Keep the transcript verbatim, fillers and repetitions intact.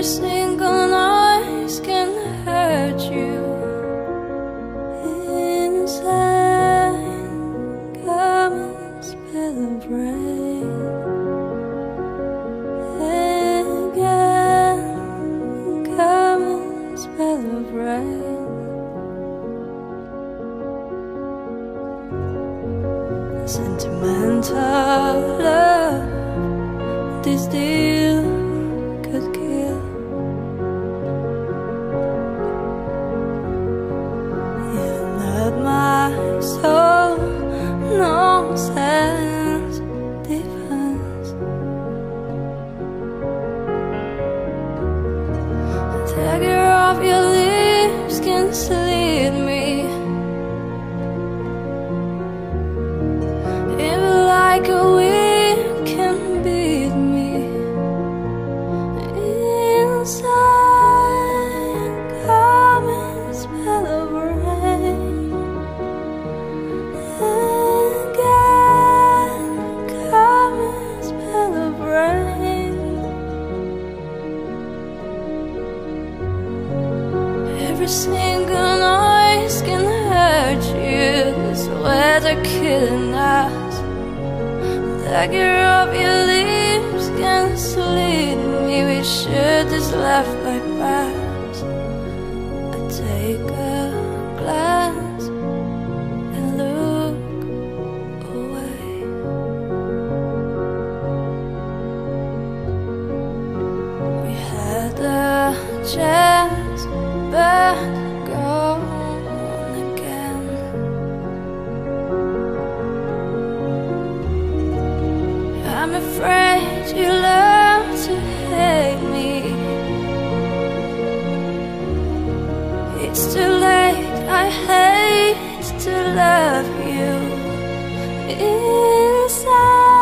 Every single noise can hurt you inside. Come and celebrate again. Come and celebrate. Sentimental love, this deal could kill. You're not my soul, no sense defense. The dagger of your lips can slit me. Like a whip can beat me inside. Come and smell of rain again. Come and smell of rain. Every single noise can hurt you. This weather killing us. Dagger of your lips can slit me. We should just laugh like past. I take a glance and look away. We had a chance, but gone again. I'm afraid you learn to hate me. It's too late, I hate to love you inside.